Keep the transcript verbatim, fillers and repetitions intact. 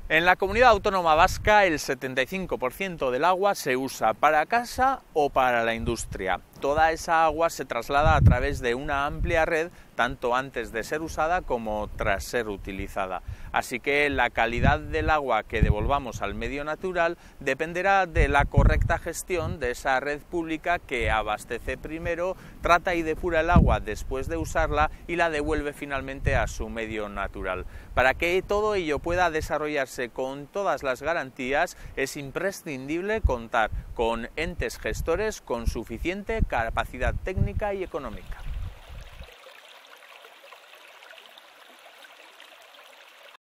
En la comunidad autónoma vasca el setenta y cinco por ciento del agua se usa para casa o para la industria. Toda esa agua se traslada a través de una amplia red, tanto antes de ser usada como tras ser utilizada. Así que la calidad del agua que devolvamos al medio natural dependerá de la correcta gestión de esa red pública que abastece primero, trata y depura el agua después de usarla y la devuelve finalmente a su medio natural. Para que todo ello pueda desarrollarse con todas las garantías, es imprescindible contar con entes gestores con suficiente capacidad técnica y económica.